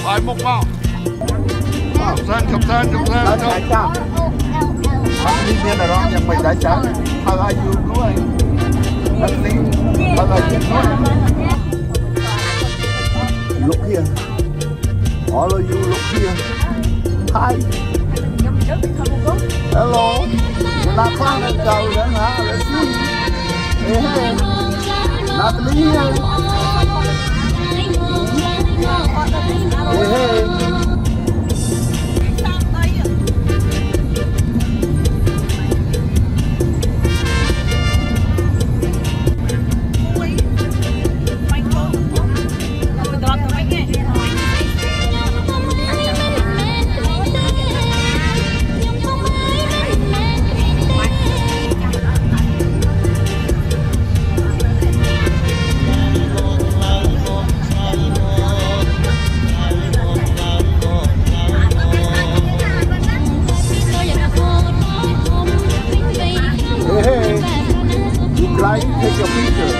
Bài một vào. Chụp sen. Đã chạm. Đi miền nào đó nhưng mình đã chạm. How are you doing? Nothing. How are you doing? Look here. All of you look here. Hi. Hello. You're not climbing down there, huh? Let's see. Hey. Natalie here. Hey. Take your picture.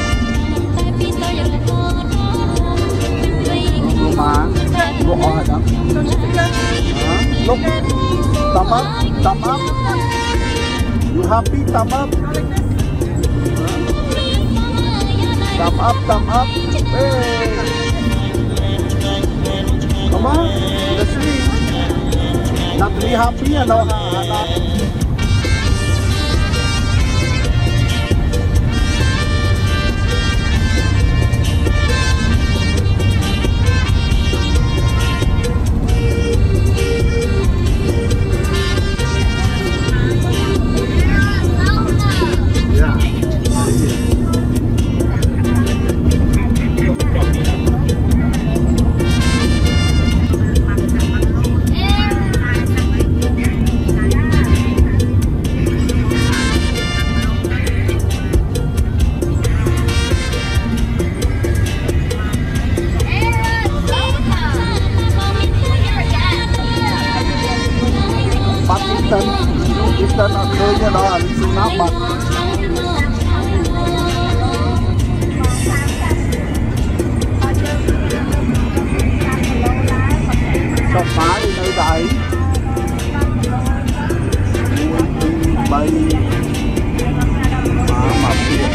Look hard, huh? Look. Thumb up. You happy? Thumb up. Thumb up. Hey. Come on. Let's see. Not really happy, you know. Kita nak kerja dah, langsung nampak. Sao phá đi nơi đây? Bay mà kia.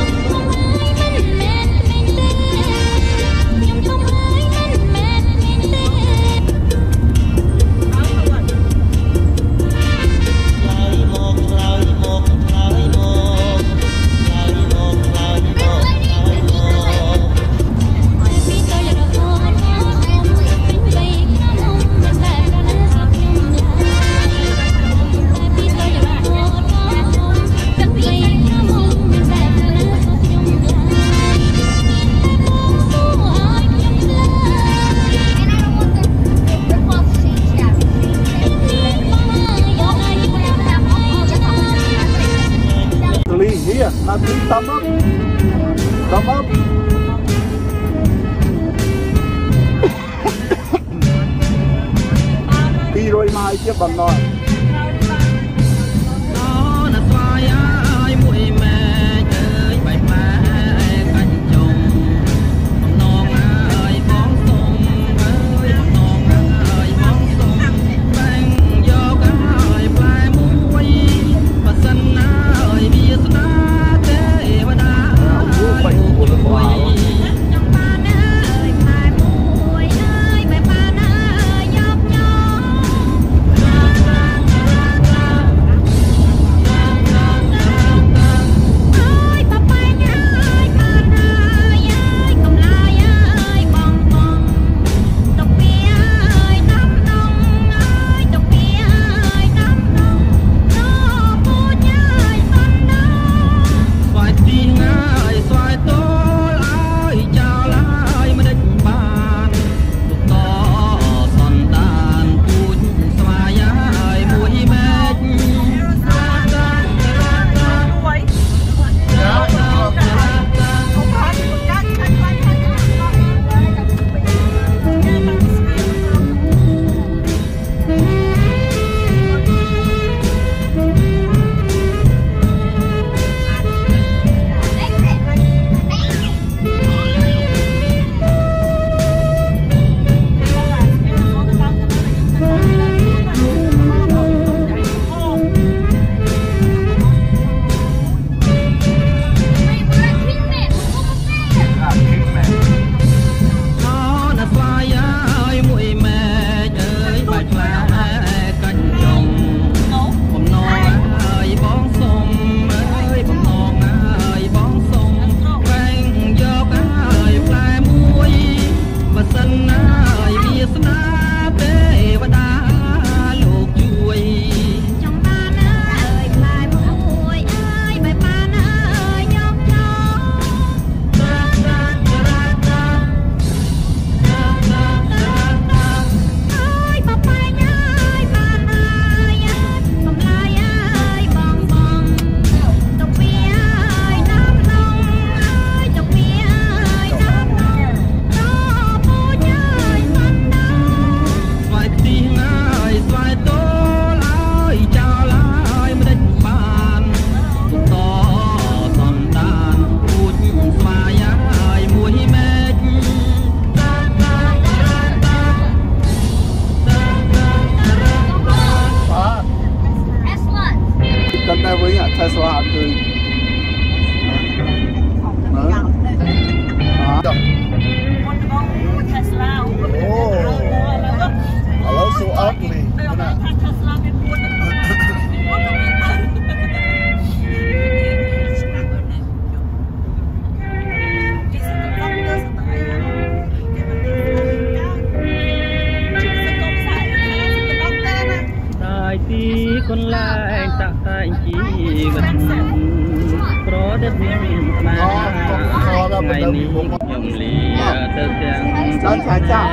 Nanti thumb up. Đi rồi mai chiếc bằng nồi. Tesla គឺHello, so ugly. con lại tạ anh chỉ vật pro đẹp mà ngày ní nhung lì tơ tiếng Đang phải chạm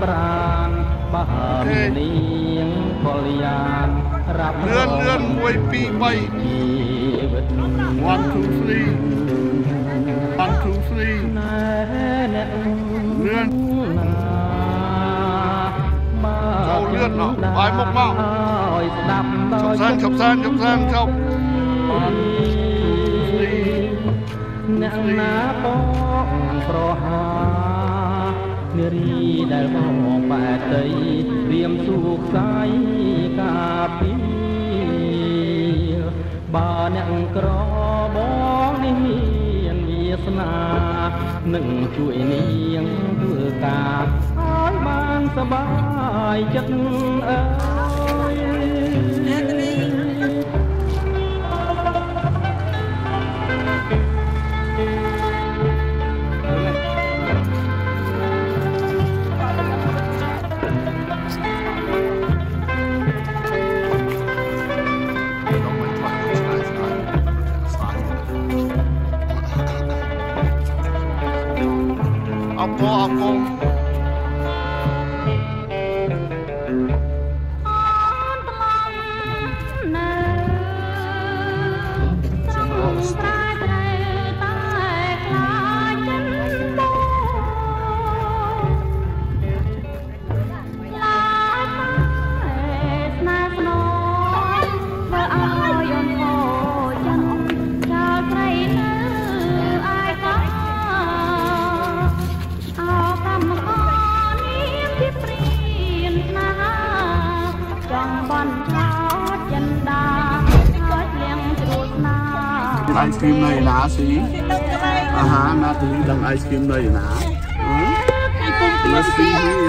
ប្រានបើមាននាងពលយានរាប់เลื่อน1 2 3 1 2 3 1 2 3เลื่อนเอาเลื่อนเนาะไปมกเมาชบแซนชบអ្នកណាបងប្រហានារីដែលបងបែកដីរៀមសួរខ្សែការពីបើអ្នកក្របងនេះមានវាសនានឹងជួយនាងធ្វើការឲ្យបានសบายចិត្តអើយអពងไอศครีมเลยนะสิอาหารมาถึงดังไอศครีมเลยนะมาสิ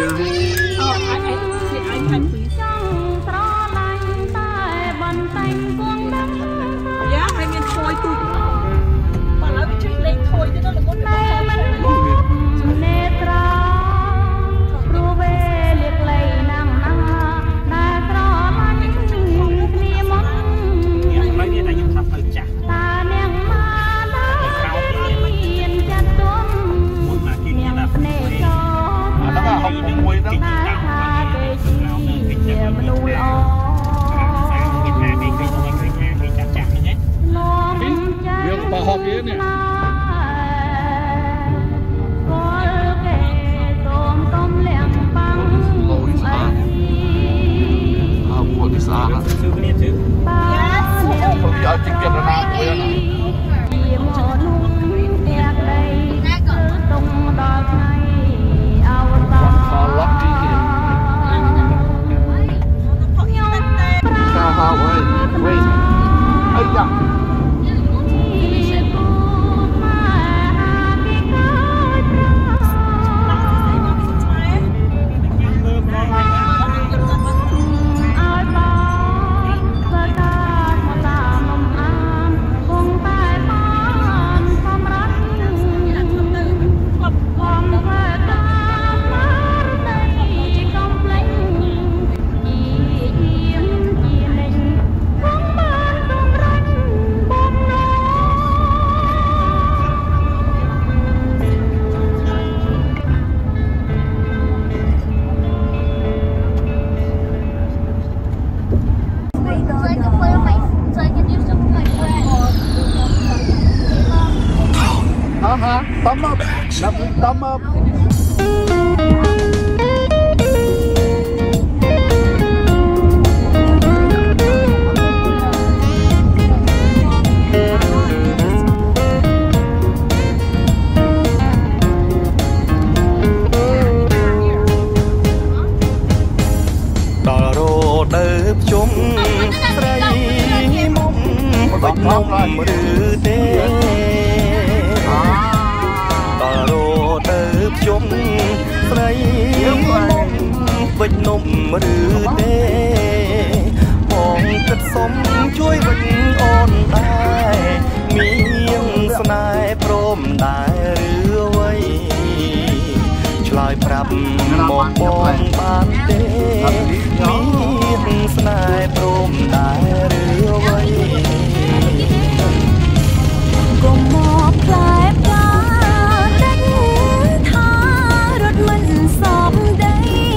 Thumb up. Lovely thumb up. ដល់រោដើបជុំស្រីមុំបាច់មុំឬទេដល់រោដើបជុំស្រីមុំវិច្ចនំឬទេបងគិតសុំជួយវិច្ចអូនដែរមានស្នេហ៍ព្រមដែរឬអ្វីឆ្លើយប្រាប់មកបងបានទេមានស្នេហ៍ព្រមដែរឬអ្វីកុំមកផ្លែផ្លាដេញថារត់មិនសមដី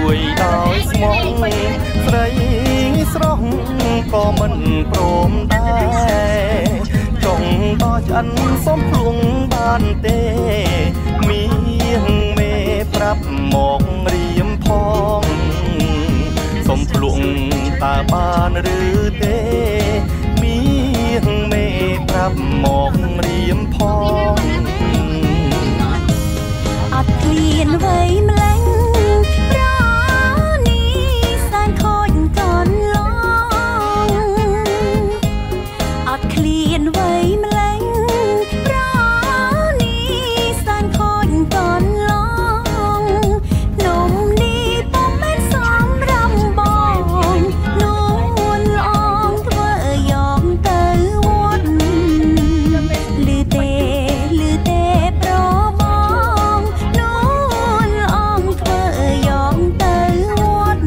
ជួយដោយស្មងស្រីស្រស់ក៏មិនព្រមដែរចង់ដល់ឆ្អិនសុំភ្លុងបានទេមាងមេប្រាប់មករៀមផងសុំភ្លុងតើបានឬទេមាងមេប្រាប់មករៀមផងអត់ឃ្លានវ័យម្លេះប្រនេះសែនខូចកូនឡងអត់ឃ្លានវ័យម្លេះប្រនេះសែនខូចកូនឡងនំនេះពុំមែនសំរំបងនួនល្អងធ្វើយកទៅវត្តលឺទេប្របងនួនល្អងធ្វើយកទៅវត្ត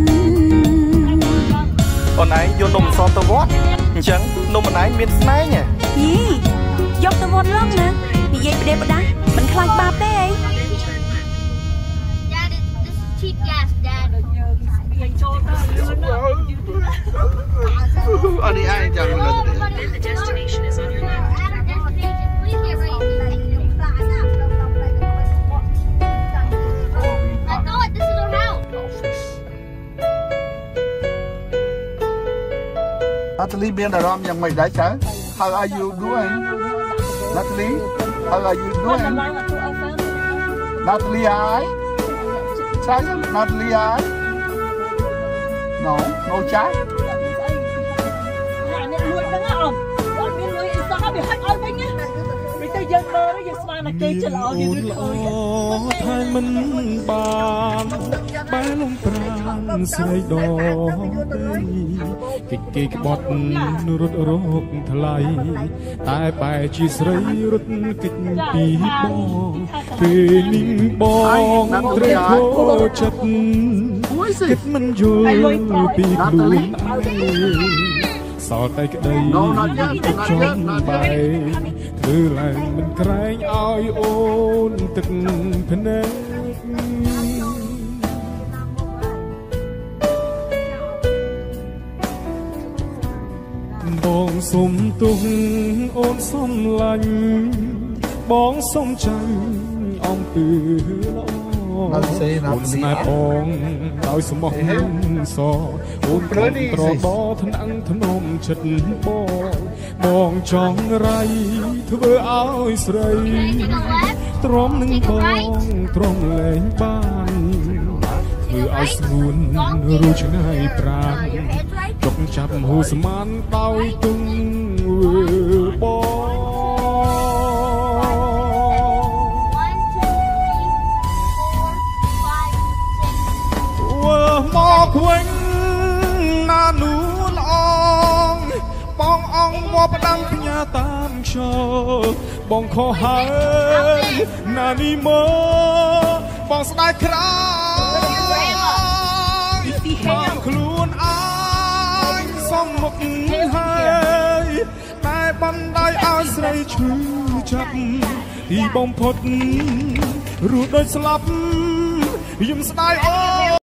អូនឯងយកនំសទៅវត្តអញ្ចឹងនំអូនឯងមានស្នែងហីយកទៅវត្តឡងណានិយាយប្រដេប្រដាស់មិនខ្លាចបាបទេអី Dad, this is cheap gas, Dad. อันนี้ไอ้จังเลย The destination is on your left. At our destination, please get ready. I thought this is our house. Natalie មានអារម្មណ៍យ៉ាងម៉េចដែរចៅ How are you doing Natalie How are you doing Natalie ai ចៅ Natalie ai No ចៅអ្នកលួចហ្នឹងអត់មានលុយអីសោះវាហាច់ឲ្យវិញណាពេលទៅយើងមើលយើងស្មានតែគេច្រឡំយើងឃើញថែមិនបានបែលំប្រាំស្រីដដីគេក្បត់រត់រកថ្លៃតែបែជាស្រីរត់គេចពីបងពេលនេះបងត្រូវខូចចិត្តគិតមិនយល់ពីខ្លួនឯងសល់តែក្តីចង់បែធ្វើឡើងមិនក្រែងឲ្យអូនទឹកភ្នែកបងសុំទុំអូនសំឡាញ់បងសុំចាញ់អំពើល្អអូនស្នេហ៍បងដោយស្មោះសអូនប្រត្រដថ្នាំងធ្នមចិត្តបងចង់រៃធ្វើឲ្យស្រីទ្រាំនឹងបងទ្រាំលែងបានធ្វើឲ្យស្ងួនរੂឆ្ងាយប្រាណចុកចាប់ហូរស្មានដោយទុំបង មកវិញណានូល្អងបងអង្គមកផ្ដាំផ្ញើតាមខ្យល់បងខុសហើយណានេះមកបងស្ដាយក្រោយបងខ្លួនអញសំមុខហើយតែបណ្ដោយឲ្យស្រីឈឺចាប់ទីបំផុតរស់ដូចស្លាប់យំស្ដាយអូ